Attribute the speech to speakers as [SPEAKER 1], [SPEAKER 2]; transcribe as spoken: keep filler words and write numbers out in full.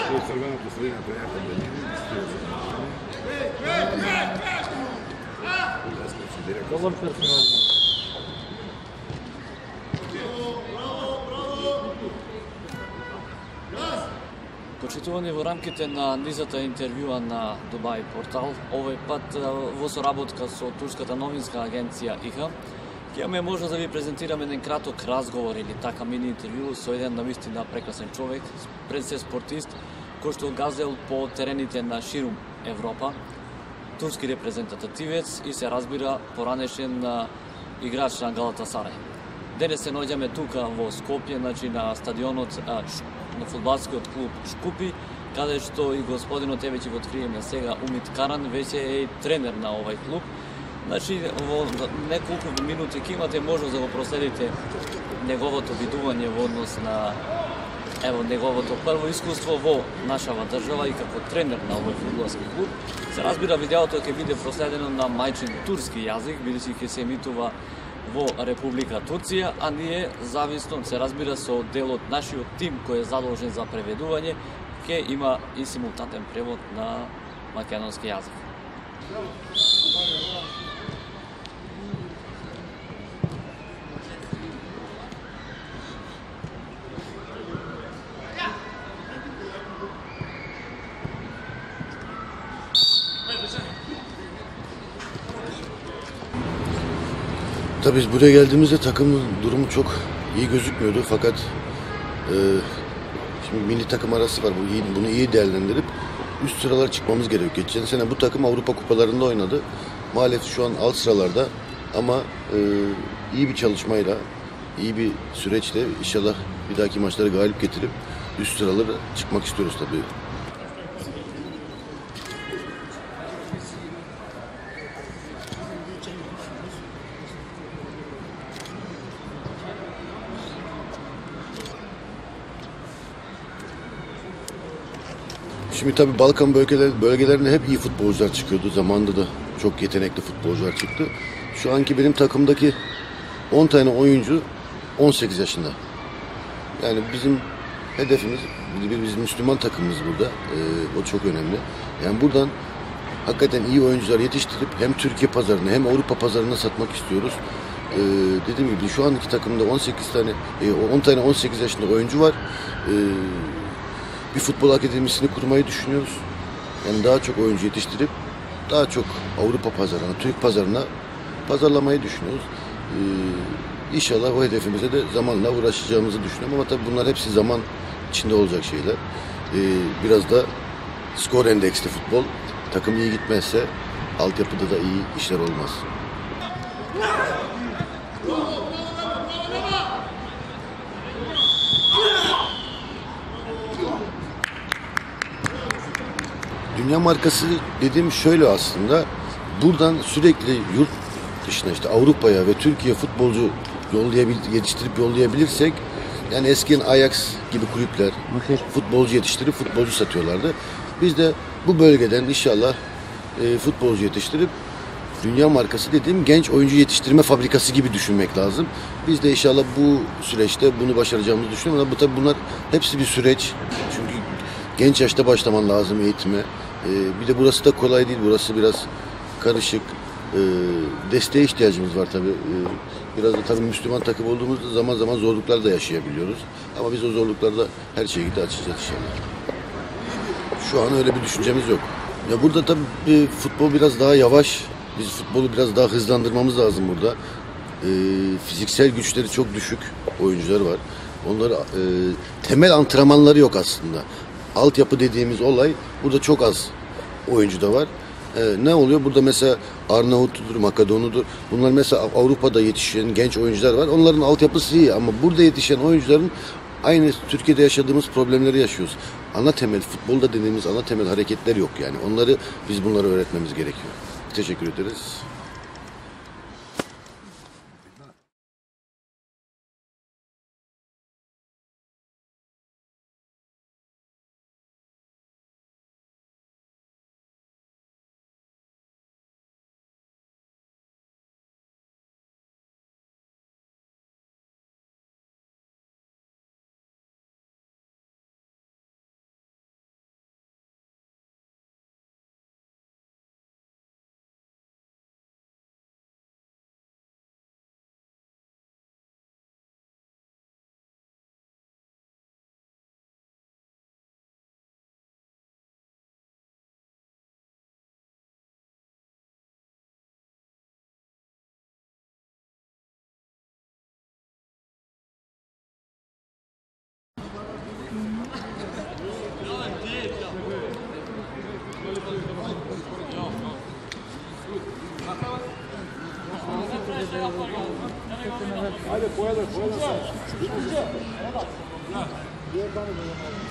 [SPEAKER 1] Poi Salvano Costrina aperta
[SPEAKER 2] Dobar personal. Почитувани во рамките на низата интервјуа на Дубај портал, овој пат во соработка со турската новинска агенција И Х, ќе имаме можност да ви презентираме еден краток разговор или така мини интервју со еден навистина прекрасен човек, пред се спортист, кој што газел по терените на ширум Европа, турски репрезентативец и се разбира поранешен играч на Галатасарај. Денес се наоѓаме тука во Скопје, значи на стадионот на фудбалскиот клуб Шкупи, каде што и господинот е веќе го откриеме сега Умит Каран, веќе е и тренер на овај клуб. Значи, во неколку минути ќе имате можност да го проследите неговото видување во однос на ево неговото прво искуство во нашава држава и како тренер на овој фудбалски клуб. Се разбира, видеото ќе биде проследено на мајчин турски јазик, бидејќи ќе се емитува во Република Турција, а ние зависно се разбира со дел од нашиот тим кој е задолжен за преведување, ќе има и симултатен превод на македонски јазик.
[SPEAKER 3] Tabii biz buraya geldiğimizde takımın durumu çok iyi gözükmüyordu fakat e, şimdi milli takım arası var. Bu iyi, bunu iyi değerlendirip üst sıralar çıkmamız gerekiyor. Geçen sene bu takım Avrupa kupalarında oynadı. Maalesef şu an alt sıralarda ama e, iyi bir çalışmayla, iyi bir süreçle inşallah bir dahaki maçları galip getirip üst sıralara çıkmak istiyoruz tabii. Şimdi tabii Balkan bölgeler, bölgelerinde hep iyi futbolcular çıkıyordu. Zamanında da çok yetenekli futbolcular çıktı. Şu anki benim takımdaki on tane oyuncu on sekiz yaşında. Yani bizim hedefimiz, biz Müslüman takımımız burada. Ee, o çok önemli. Yani buradan hakikaten iyi oyuncular yetiştirip hem Türkiye pazarına hem Avrupa pazarına satmak istiyoruz. Ee, dediğim gibi şu anki takımda on sekiz tane, on tane on sekiz yaşında oyuncu var. Ee, Bir futbol akademisini kurmayı düşünüyoruz. Yani daha çok oyuncu yetiştirip daha çok Avrupa pazarına, Türk pazarına pazarlamayı düşünüyoruz. Ee, İnşallah o hedefimize de zamanla uğraşacağımızı düşünüyorum ama tabii bunlar hepsi zaman içinde olacak şeyler. Ee, biraz da skor endeksli futbol. Takım iyi gitmezse altyapıda da iyi işler olmaz. Dünya markası dediğim şöyle aslında, buradan sürekli yurt dışına işte Avrupa'ya ve Türkiye futbolcu yollayabil, yetiştirip yollayabilirsek, yani eskiden Ajax gibi kulüpler futbolcu yetiştirip futbolcu satıyorlardı. Biz de bu bölgeden inşallah e, futbolcu yetiştirip dünya markası dediğim genç oyuncu yetiştirme fabrikası gibi düşünmek lazım. Biz de inşallah bu süreçte bunu başaracağımızı düşünüyorum. Ama bu tabii bunlar hepsi bir süreç. Çünkü genç yaşta başlaman lazım eğitime. Ee, bir de burası da kolay değil. Burası biraz karışık. Ee, desteğe ihtiyacımız var tabii. Ee, biraz da tabii Müslüman takım olduğumuzda zaman zaman zorluklar da yaşayabiliyoruz. Ama biz o zorluklarla her şekilde açacağız inşallah. Şu an öyle bir düşüncemiz yok. Ya burada tabii futbol biraz daha yavaş. Biz futbolu biraz daha hızlandırmamız lazım burada. Ee, fiziksel güçleri çok düşük oyuncular var. Onları e, temel antrenmanları yok aslında. Altyapı dediğimiz olay burada çok az oyuncu da var. Ee, ne oluyor? Burada mesela Arnavutludur, Makedonudur. Bunlar mesela Avrupa'da yetişen genç oyuncular var. Onların altyapısı iyi ama burada yetişen oyuncuların aynı Türkiye'de yaşadığımız problemleri yaşıyoruz. Ana temel, futbolda dediğimiz ana temel hareketler yok yani. Onları biz bunları öğretmemiz gerekiyor. Teşekkür ederiz.
[SPEAKER 1] Hadi koyalım, koyalım sen.